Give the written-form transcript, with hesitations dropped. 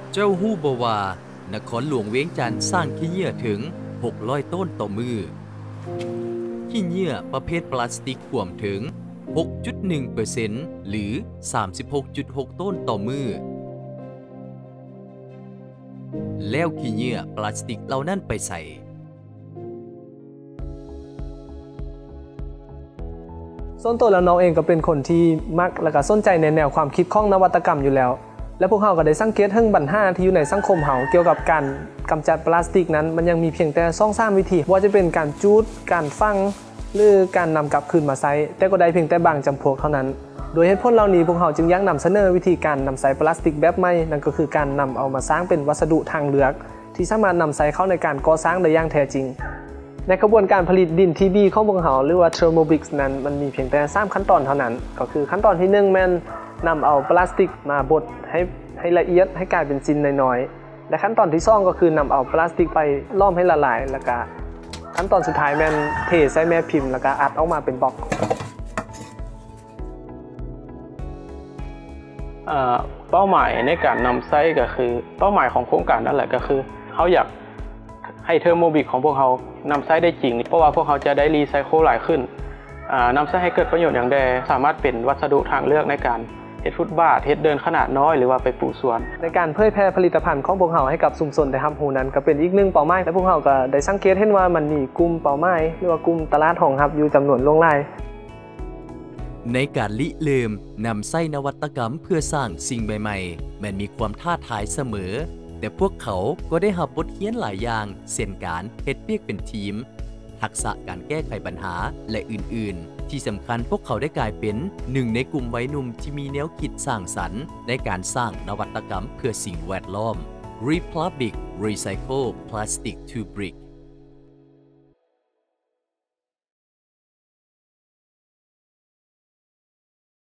เจ้าฮู้บ่ว่านครหลวงเวียงจันทน์สร้างขี้เหยื่อถึง600ต้นต่อมือขี้เหยื่อประเภทพลาสติกรวมถึง 6.1% หรือ 36.6 ต้นต่อมือแล้วขี้เหยื่อพลาสติกเหล่านั้นไปใส่ส่วนตัวแล้วน้องเองก็เป็นคนที่มักและก็สนใจในแนวความคิดของนวัตกรรมอยู่แล้วและพวกเราก็ได้สังเกตถึงปัญหาที่อยู่ในสังคมเฮาเกี่ยวกับการกำจัดพลาสติกนั้นมันยังมีเพียงแต่ 2-3 วิธีว่าจะเป็นการจูดการฝังหรือการนำกลับคืนมาใช้แต่ก็ได้เพียงแต่บางจำพวกเท่านั้นโดยเหตุผลเหล่านี้พวกเราจึงอยากนำเสนอวิธีการนำใช้พลาสติกแบบใหม่นั่นก็คือการนำเอามาสร้างเป็นวัสดุทางเลือกที่สามารถนำใช้เข้าในการก่อสร้างได้อย่างแท้จริงในกระบวนการผลิตดินทีบีของพวกเราหรือว่า Thermobix นั้นมันมีเพียงแต่3ขั้นตอนเท่านั้นก็คือขั้นตอนที่1แม่นนำเอาพลาสติกมาบดให้ละเอียดให้กลายเป็นชิ้นน้อยๆและขั้นตอนที่2ก็คือนำเอาพลาสติกไปล่อมให้ละลายแล้วก็ขั้นตอนสุดท้ายแม่นเทใส่แม่พิมพ์แล้วก็อัดออกมาเป็นบล็อกเป้าหมายในการนำไส้ก็คือเป้าหมายของโครงการนั่นแหละก็คือเขาอยากให้เทอร์โมบิกของพวกเขานำไส้ได้จริงเพราะว่าพวกเขาจะได้รีไซเคิลหลายขึ้นนำไส้ให้เกิดประโยชน์อย่างใดสามารถเป็นวัสดุทางเลือกในการเฮ็ดฟุตบาทเฮ็ดเดินขนาดน้อยหรือว่าไปปลูกสวนในการเผยแพร่ผลิตภัณฑ์ของพวกเราให้กับชุมชนได้รับรู้นั้นก็เป็นอีกหนึ่งเป้าหมายและพวกเราก็ได้สังเกตเห็นว่ามันมีกลุ่มเป้าหมายหรือว่ากลุ่มตลาดของรับอยู่จำนวนหลายในการลิเริ่มนำไส้นวัตกรรมเพื่อสร้างสิ่งใหม่ๆมันมีความท้าทายเสมอแต่พวกเขาก็ได้รับบทเรียนหลายอย่างเช่นการเฮ็ดเวียกเป็นทีมทักษะการแก้ไขปัญหาและอื่นๆที่สำคัญพวกเขาได้กลายเป็นหนึ่งในกลุ่มวัยหนุ่มที่มีแนวคิดสร้างสรรค์ในการสร้างนวัตกรรมเพื่อสิ่งแวดล้อม Republic Recycle Plastic to Brick